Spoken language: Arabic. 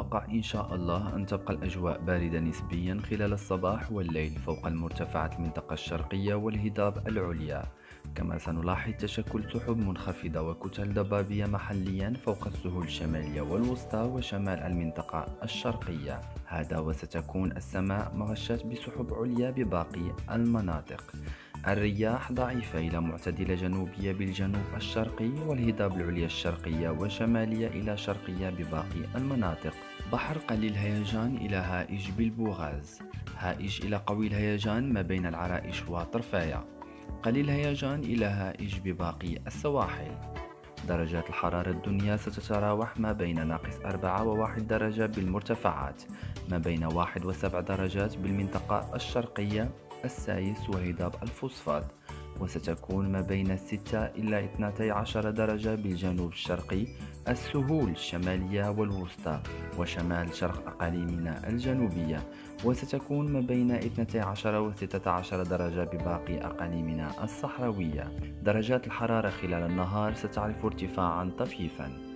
المتوقع إن شاء الله أن تبقى الأجواء باردة نسبيا خلال الصباح والليل فوق المرتفعات المنطقة الشرقية والهضاب العليا. كما سنلاحظ تشكل سحب منخفضة وكتل ضبابية محليا فوق السهول الشمالية والوسطى وشمال المنطقة الشرقية. هذا وستكون السماء مغشاة بسحب عليا بباقي المناطق. الرياح ضعيفة إلى معتدلة جنوبية بالجنوب الشرقي والهضاب العليا الشرقية وشمالية إلى شرقية بباقي المناطق. بحر قليل هيجان إلى هائج بالبوغاز، هائج إلى قوي الهيجان ما بين العرائش وطرفايا، قليل هيجان إلى هائج بباقي السواحل. درجات الحرارة الدنيا ستتراوح ما بين -4 و1 درجة بالمرتفعات، ما بين 1 و7 درجات بالمنطقة الشرقية السايس وهضاب الفوسفات، وستكون ما بين 6 إلى 12 درجة بالجنوب الشرقي السهول الشمالية والوسطى وشمال شرق أقاليمنا الجنوبية، وستكون ما بين 12 و 16 درجة بباقي أقاليمنا الصحراوية. درجات الحرارة خلال النهار ستعرف ارتفاعا طفيفا.